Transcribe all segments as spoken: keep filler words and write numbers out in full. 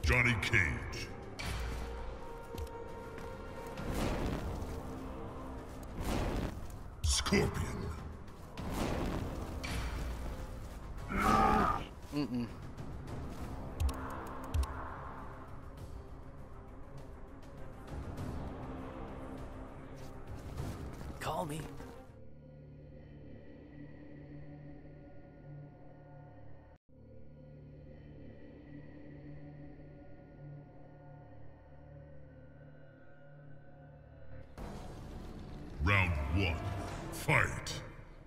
Johnny Cage. Scorpion. Mm-mm. Call me. Round one, fight.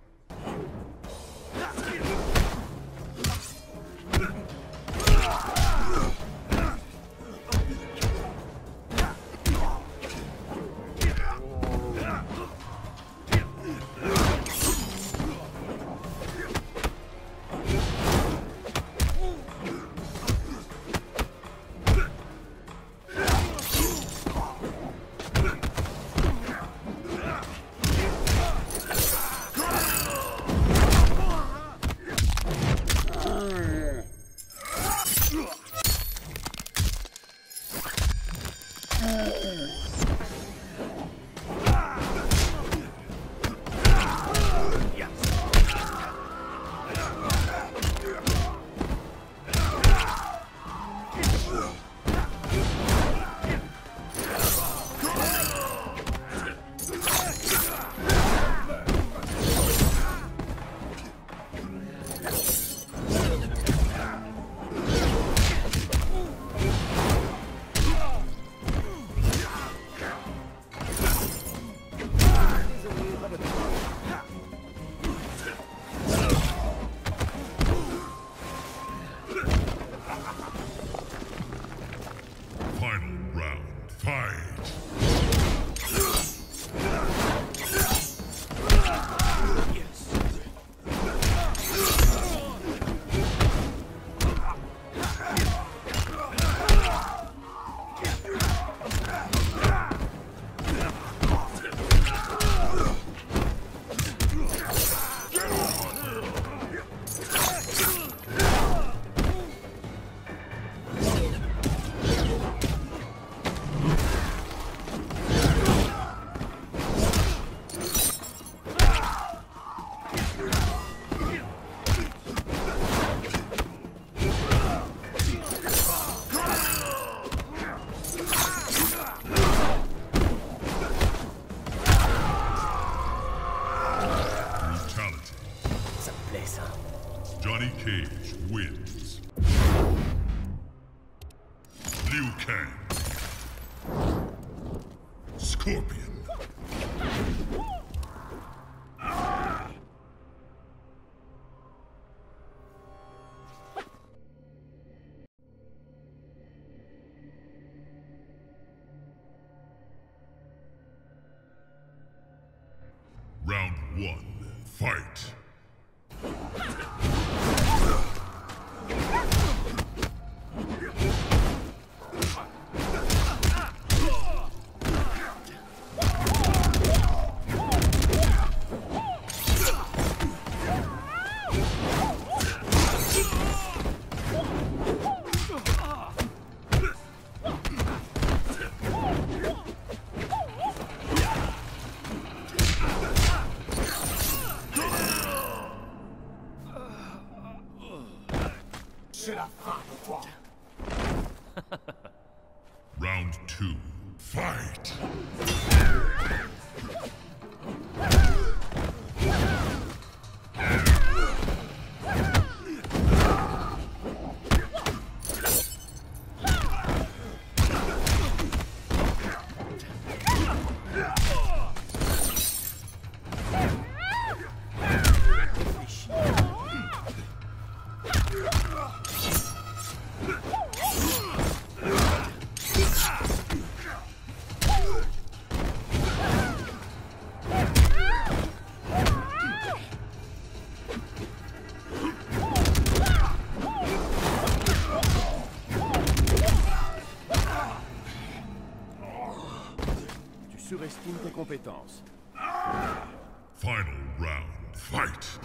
Johnny Cage wins. Liu Kang. Scorpion. Round one, fight. Round two, fight! Surestime tes compétences. Final round, fight!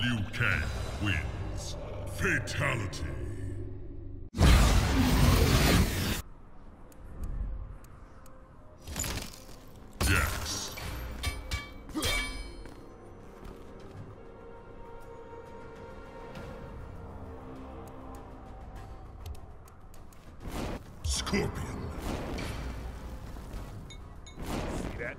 Liu Kang wins. Fatality. Jax. Scorpion. See that?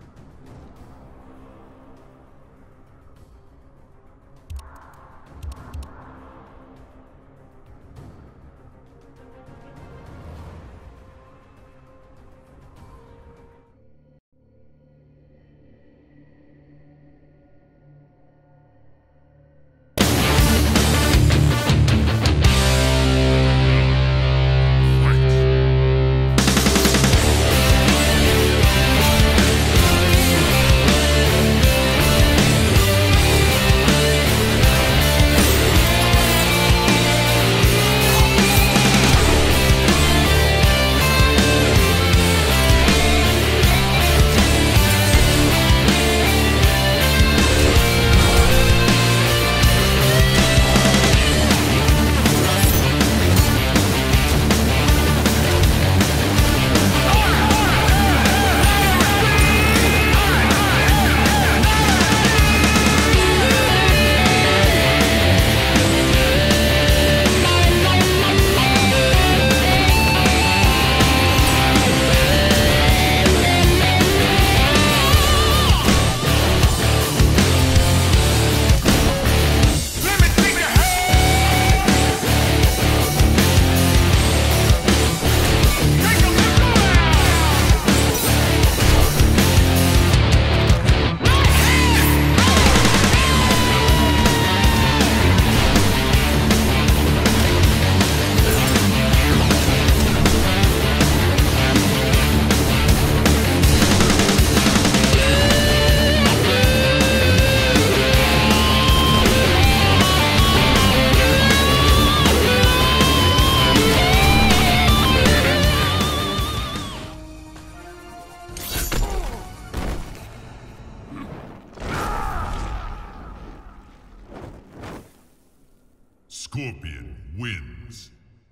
Scorpion wins.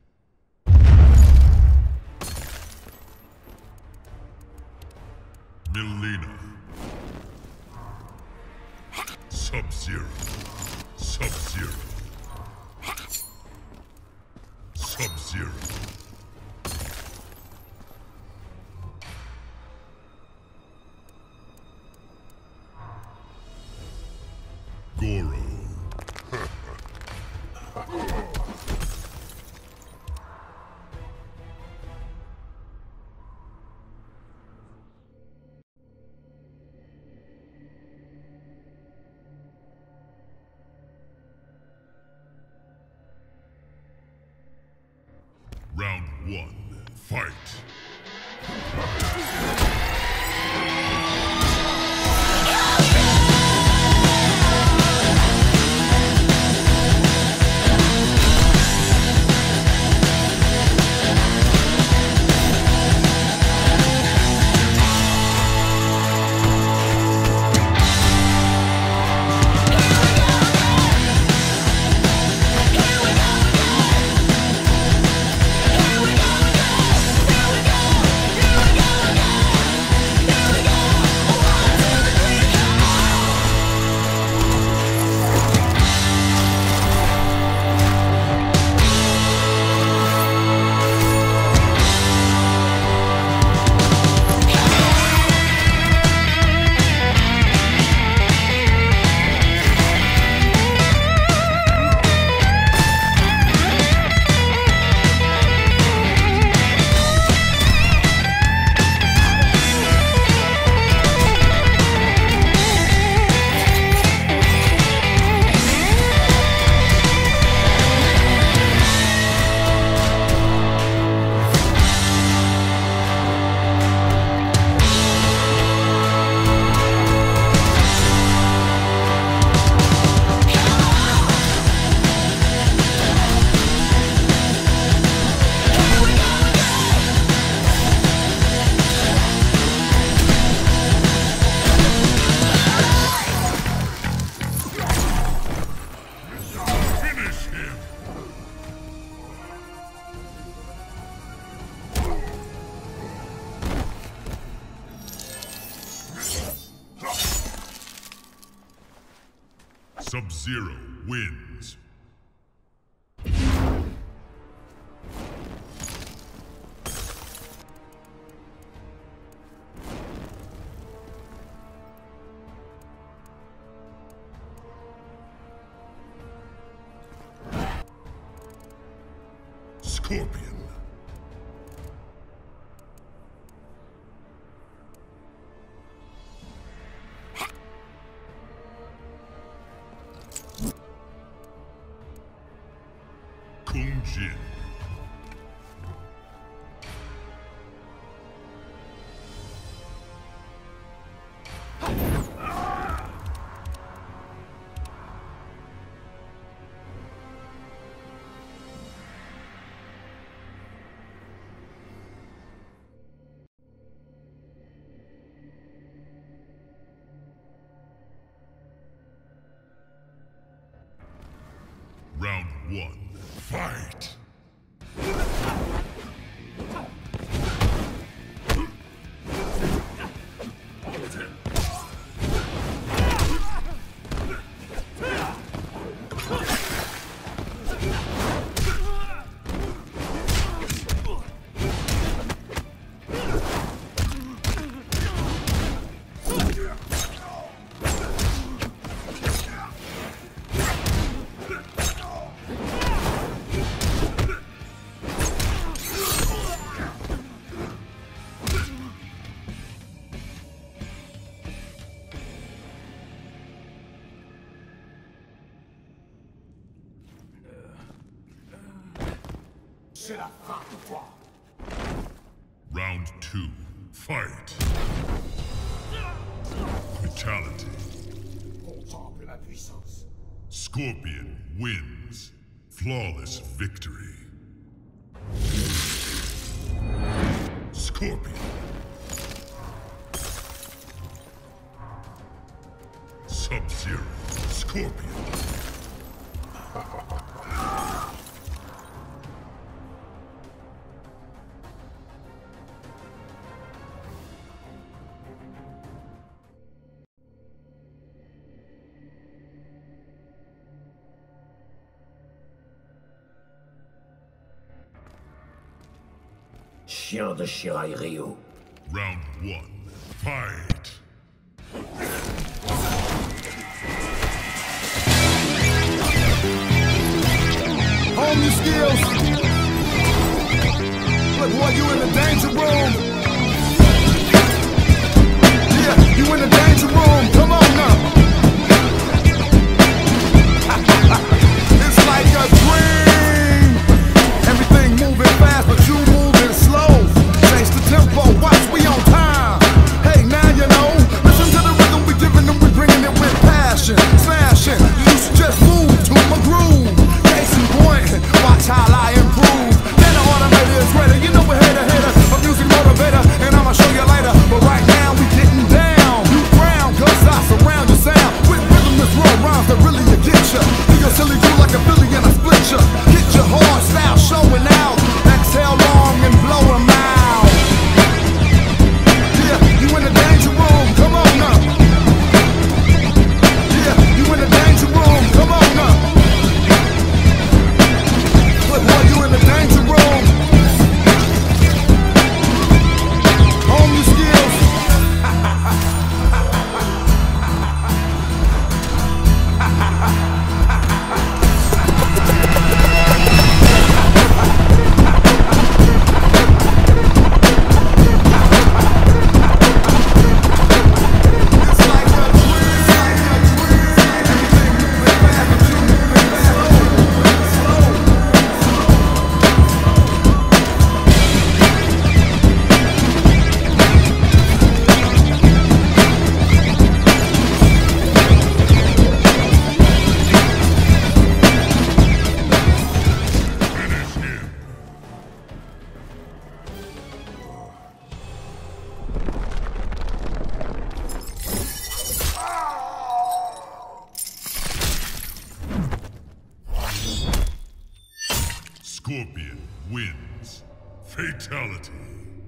Mileena. Sub-Zero. Sub-Zero. Sub-Zero. Goro. Round one, fight! Here we go again. Sub-Zero wins. Scorpion. Kung Jin. Round one, fight! Round two, fight! Fatality. Scorpion wins. Flawless victory. Scorpion. Sub-Zero. Scorpion. Chien de Shirai Ryu. Round one, fight! Hone your skills. Look, boy, you in the danger room. Yeah, you in the danger room. Come on now. It's like a dream. Everything moving fast, but you moving slow. Change the tempo, watch, we on time. Hey, now you know. Listen to the rhythm we giving them, we bringing it with passion. Smashing, you used to just move to my groove. Case in point, watch how I improve. Then the automator is ready, you know we're hater, hater. A music motivator, and I'ma show you later. But right now we getting down. You ground, cause I surround your sound. With rhythm that's raw rhymes that really get ya. Do your silly do like a Philly and I split ya. Hit your hard style showing out. Exhale long and blow 'em out. Yeah, you in the danger room, come on now. Yeah, you in the danger room, come on now. Look, boy, you in the danger room. Hone your skills. It's like a dream. Everything moving fast, but you moving slow. Finish him. Scorpion wins. Fatality.